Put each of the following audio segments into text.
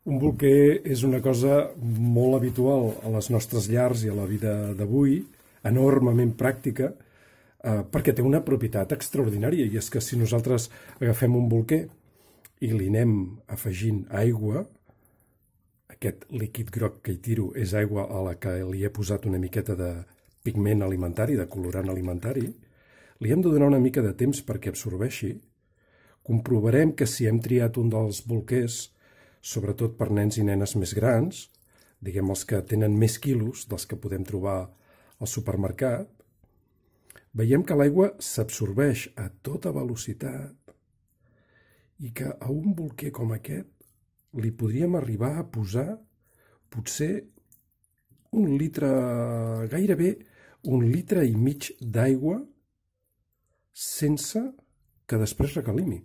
Un bolquer és una cosa molt habitual a les nostres llars i a la vida d'avui, enormement pràctica, perquè té una propietat extraordinària, i és que si nosaltres agafem un bolquer i li anem afegint aigua, aquest líquid groc que hi tiro és aigua a la que li he posat una miqueta de pigment alimentari, de colorant alimentari, li hem de donar una mica de temps perquè absorbeixi, comprovarem que si hem triat un dels bolquers, sobretot per nens i nenes més grans, diguem els que tenen més quilos dels que podem trobar al supermercat, veiem que l'aigua s'absorbeix a tota velocitat i que a un bolquer com aquest li podríem arribar a posar potser un litre, gairebé 1,5 litres d'aigua sense que després recalimi.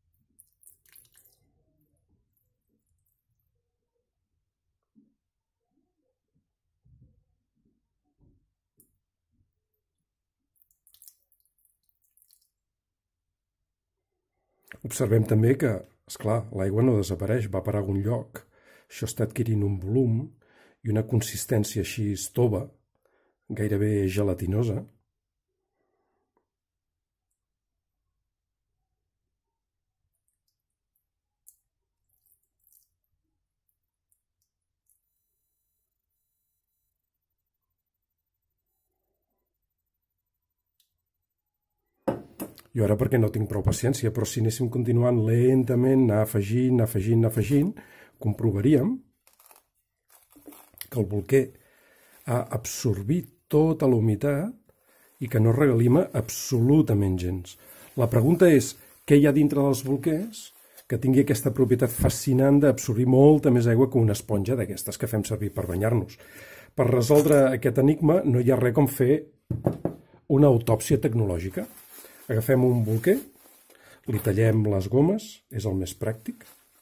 Observem també que, esclar, l'aigua no desapareix, va parar a algun lloc. Això està adquirint un volum i una consistència així tova, gairebé gelatinosa. Jo ara perquè no tinc prou paciència, però si anéssim continuant lentament, anar afegint, comprovaríem que el bolquer ha absorbit tota la humitat i que no regalima absolutament gens. La pregunta és, què hi ha dintre dels bolquers que tingui aquesta propietat fascinant d'absorbir molta més aigua que una esponja d'aquestes que fem servir per banyar-nos? Per resoldre aquest enigma no hi ha res com fer una autòpsia tecnològica. Agafem un bolquer, li tallem les gomes, és el més pràctic.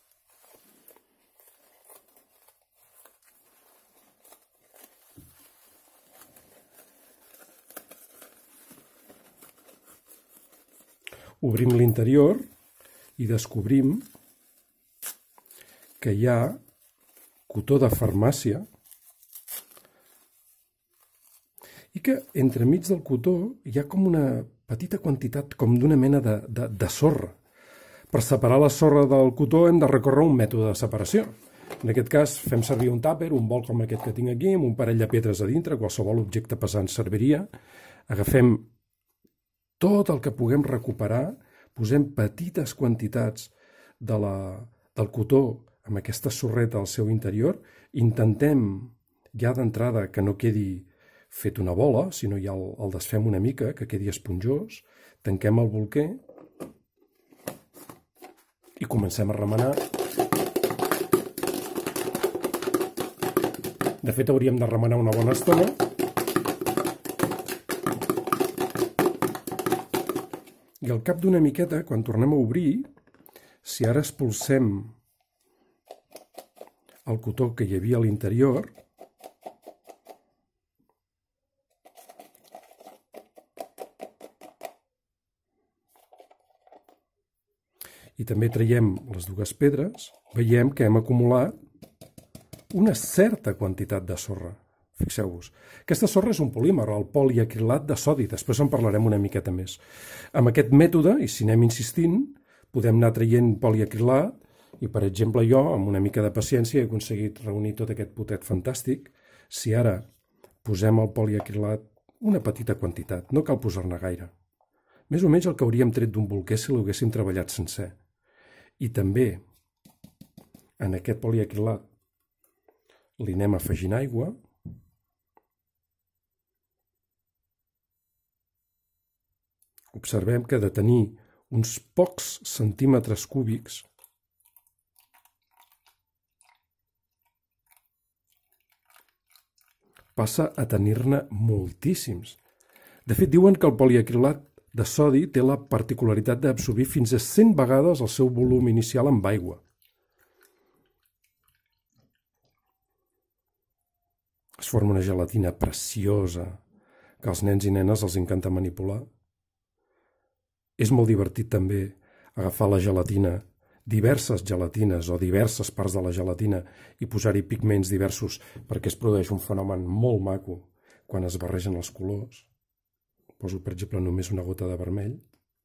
Obrim l'interior i descobrim que hi ha cotó de farmàcia i que entremig del cotó hi ha com una petita quantitat com d'una mena de sorra. Per separar la sorra del cotó hem de recórrer un mètode de separació. En aquest cas fem servir un tàper, un bol com aquest que tinc aquí, amb un parell de pedres a dintre, qualsevol objecte pesant serviria. Agafem tot el que puguem recuperar, posem petites quantitats del cotó amb aquesta sorreta al seu interior, intentem ja d'entrada que no quedi fet una bola, sinó ja el desfem una mica, que quedi esponjós, tanquem el bolquer i comencem a remenar. De fet, hauríem de remenar una bona estona. I al cap d'una miqueta, quan tornem a obrir, si ara expulsem el cotó que hi havia a l'interior, i també traiem les dues pedres, veiem que hem acumulat una certa quantitat de sorra. Fixeu-vos. Aquesta sorra és un polímer, el poliacrilat de sodi. Després en parlarem una miqueta més. Amb aquest mètode, i si anem insistint, podem anar traient poliacrilat i, per exemple, jo, amb una mica de paciència, he aconseguit reunir tot aquest potet fantàstic. Si ara posem el poliacrilat una petita quantitat, no cal posar-ne gaire. Més o menys el que hauríem tret d'un bolquer si l'haguéssim treballat sencer. I també en aquest poliacrilat li anem afegint aigua. Observem que ha de tenir uns pocs centímetres cúbics passa a tenir-ne moltíssims. De fet, diuen que el poliacrilat de sodi té la particularitat d'absorbir fins a 100 vegades el seu volum inicial amb aigua. Es forma una gelatina preciosa que als nens i nenes els encanta manipular. És molt divertit també agafar la gelatina diverses gelatines o diverses parts de la gelatina i posar-hi pigments diversos perquè es produeix un fenomen molt maco quan es barregen els colors. Poso, per exemple, només una gota de vermell.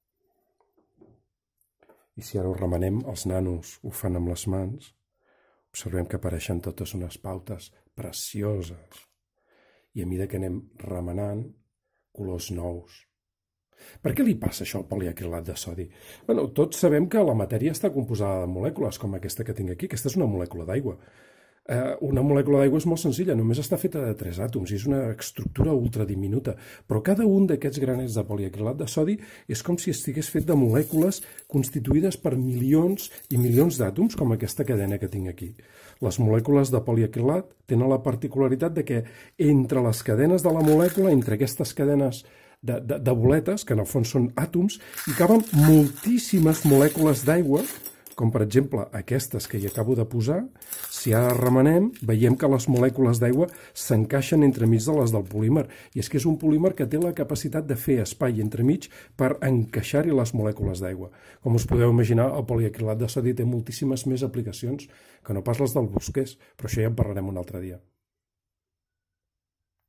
I si ara ho remenem, els nanos ho fan amb les mans, observem que apareixen totes unes pautes precioses. I a mesura que anem remenant, colors nous. Per què li passa això al poliacrilat de sodi? Bueno, tots sabem que la matèria està composada de molècules, com aquesta que tinc aquí. Aquesta és una molècula d'aigua. Una molècula d'aigua és molt senzilla, només està feta de 3 àtoms i és una estructura ultradiminuta, però cada un d'aquests granets de poliacrilat de sodi és com si estigués fet de molècules constituïdes per milions i milions d'àtoms, com aquesta cadena que tinc aquí. Les molècules de poliacrilat tenen la particularitat de que entre les cadenes de la molècula, entre aquestes cadenes de boletes, que en el fons són àtoms, hi caben moltíssimes molècules d'aigua, com per exemple aquestes que hi acabo de posar. Si ara remenem, veiem que les molècules d'aigua s'encaixen entremig de les del polímer. I és que és un polímer que té la capacitat de fer espai entremig per encaixar-hi les molècules d'aigua. Com us podeu imaginar, el poliacrilat de sodi té moltíssimes més aplicacions que no pas les del bosquers, però això ja en parlarem un altre dia.